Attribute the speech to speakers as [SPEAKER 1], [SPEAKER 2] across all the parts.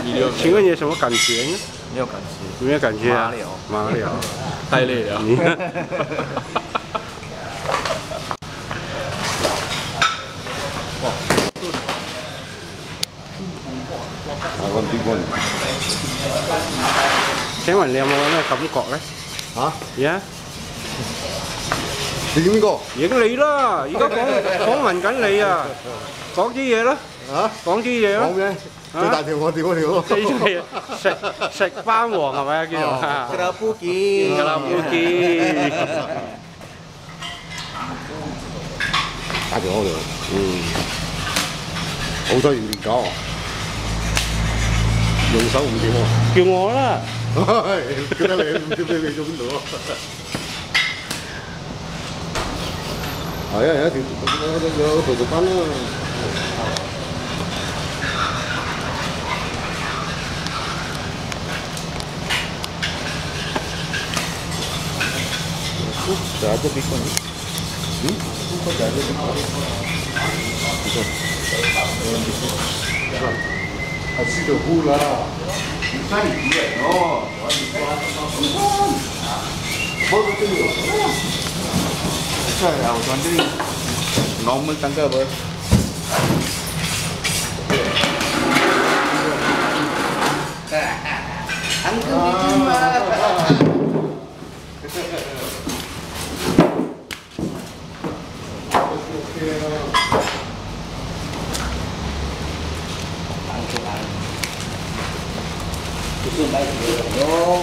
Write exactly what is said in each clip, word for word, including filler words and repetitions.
[SPEAKER 1] video。
[SPEAKER 2] 请问你有什么感觉呢？
[SPEAKER 3] 没有感觉，
[SPEAKER 2] 有没有感觉啊？
[SPEAKER 3] 麻了，
[SPEAKER 2] 麻了，
[SPEAKER 1] 太累了。
[SPEAKER 2] 請問你有冇咩感覺咧？
[SPEAKER 3] 嚇？
[SPEAKER 2] 而家
[SPEAKER 3] 你影邊個？
[SPEAKER 2] 影你啦！而家講訪問緊你啊，講啲嘢啦。嚇？講啲嘢啦。講咩？最大條我屌嗰條咯。最大食食班王係咪啊？叫做。
[SPEAKER 3] 格拉布基。
[SPEAKER 2] 格拉布基。
[SPEAKER 3] 大條嗰條。嗯。好多元練搞啊！用手唔掂喎。
[SPEAKER 2] 叫我啦。
[SPEAKER 3] 叫得你，唔知俾你做邊度啊？係啊，有一條有有圖書班啦。Sudah ada bikon. Hmm? Sudah ada bikon. Bikon. Asyik dah pula. Bukan dia, no. Boleh tu. Saya, aku nanti normal tangga apa? Tangga cuma. Susun baik dong.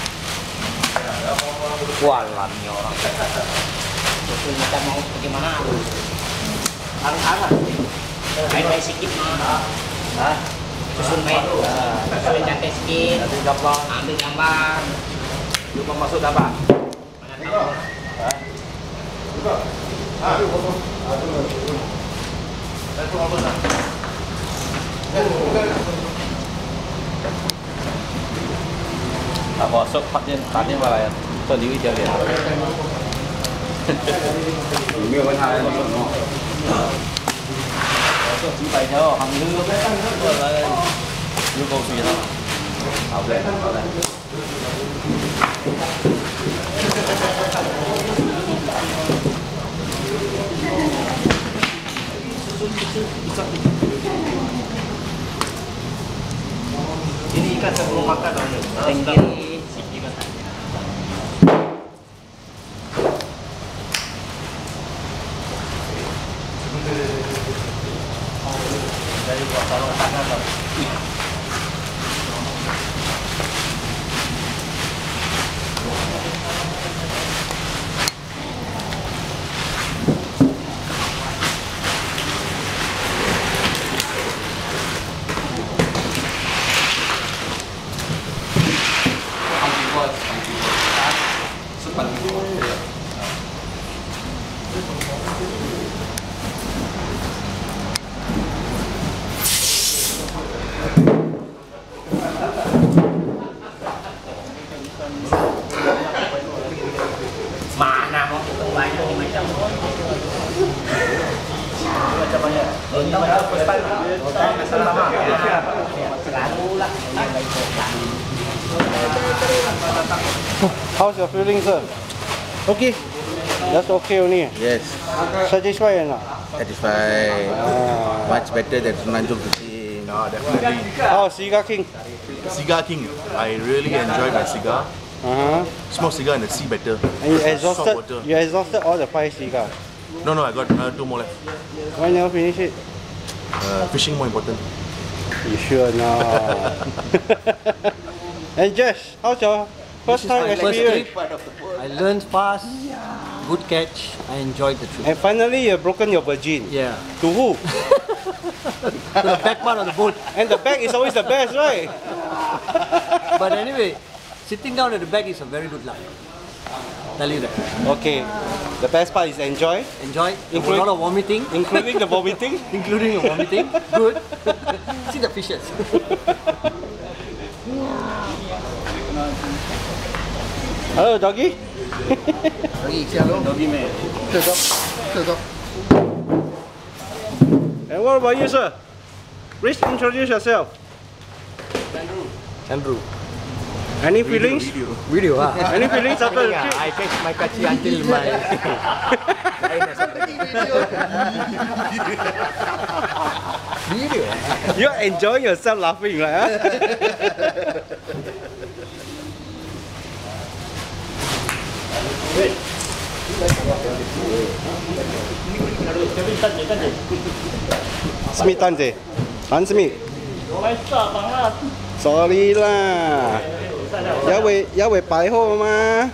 [SPEAKER 3] Walannya orang. Susun kita mau bagaimana? Arang-arang. Baik-baik sikit mah. Hah? Susun baik. Susun cantik sikit. Ambil gambar. Ambil gambar. Lupa masuk apa? Mana tahu? Hah? Lupa. Ah, lupa. Aduh. Itu apa sah? À, bỏ sốt phát trên tán trên vào này cho lưu ý tiêu điểm nhiều hơn hai sốt chỉ bày theo hàng lư yêu cầu suy thôi hảo lệ hảo lệ ini ikan sebelum makan tinggi dari buat sarung tangan tau. Mana mau banyak di macam macam banyak ini macam pestan sama selalu lah yang lain pestan.
[SPEAKER 2] How's your feeling, sir? Okay. That's okay only.
[SPEAKER 3] Yes.
[SPEAKER 2] Satisfied or not?
[SPEAKER 3] Satisfied. Ah. Much better than Semenanjung fishing. No, definitely.
[SPEAKER 2] Oh, Cigar King.
[SPEAKER 3] Cigar King. I really enjoy my cigar.
[SPEAKER 2] Uh-huh.
[SPEAKER 3] Smoke cigar in the sea better.
[SPEAKER 2] And you exhausted? You exhausted all the five cigars?
[SPEAKER 3] No, no, I got uh, two more left.
[SPEAKER 2] Why never finish it?
[SPEAKER 3] Uh, fishing more important.
[SPEAKER 2] You sure not? And Josh, how's your first time experience?
[SPEAKER 4] I learned fast, good catch. I enjoyed the trip.
[SPEAKER 2] And finally, you've broken your virgin.
[SPEAKER 4] Yeah.
[SPEAKER 2] To who?
[SPEAKER 4] To the back part of the boat.
[SPEAKER 2] And the back is always the best, right?
[SPEAKER 4] But anyway, sitting down at the back is a very good luck. Tell you that.
[SPEAKER 2] Okay. The best part is enjoy.
[SPEAKER 4] Enjoy.
[SPEAKER 2] Including,
[SPEAKER 4] a lot of vomiting.
[SPEAKER 2] Including the vomiting.
[SPEAKER 4] Including the vomiting. Good. See the fishes.
[SPEAKER 2] Hello, doggy.
[SPEAKER 4] Doggy, say hello. Doggy man.
[SPEAKER 3] Sit up. Sit up.
[SPEAKER 2] And what about you, sir? Please introduce yourself.
[SPEAKER 4] Andrew.
[SPEAKER 2] Any feelings?
[SPEAKER 4] Video ah.
[SPEAKER 2] Any feelings after the
[SPEAKER 4] Yeah,
[SPEAKER 2] trip?
[SPEAKER 4] I catch my kachi until my. Video.
[SPEAKER 2] You're enjoying yourself laughing, right? Huh? Smith 蛋姐，蓝 Smith。Sorry 啦，有位有位擺好嘛？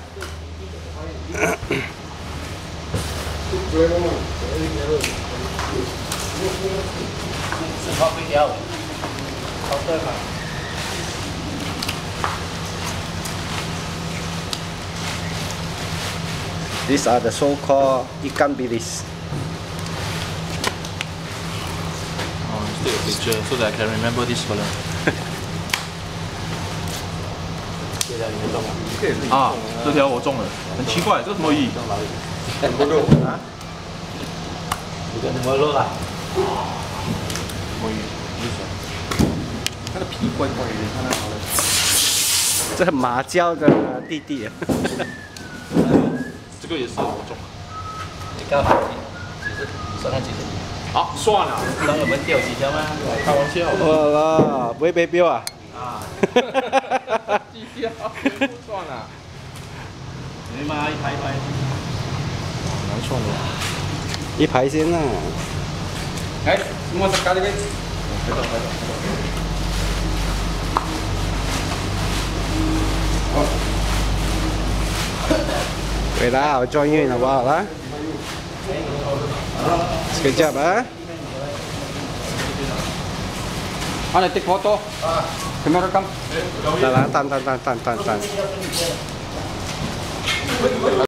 [SPEAKER 3] 是咖啡条，好的嘛。
[SPEAKER 2] These are the so-called ikan bilis.
[SPEAKER 1] Oh, take a picture so that I can remember this fella. 啊，这条我中了，很奇怪，这什么鱼？啊？
[SPEAKER 3] 什么肉啊？
[SPEAKER 1] 什么鱼？它的皮怪怪的，你看它好了。
[SPEAKER 2] 这麻椒的弟弟啊。
[SPEAKER 1] 这个也是我中了。
[SPEAKER 3] 你刚好几只？算它几只？
[SPEAKER 1] 好，算了。
[SPEAKER 3] 让我们钓几条吗？
[SPEAKER 1] 开玩笑。
[SPEAKER 2] 哇啦，不会被标啊？
[SPEAKER 1] 啊。几条？算了。
[SPEAKER 3] 你妈一排一排。
[SPEAKER 1] 难算的。
[SPEAKER 2] 一排先啦。
[SPEAKER 1] 哎，我再加这个。拍到拍到拍到。
[SPEAKER 2] 回来，我 join you 好不好啦？Good job 啊！
[SPEAKER 4] 啊，你 take photo。Camera come。
[SPEAKER 2] 得啦，等等等等等等。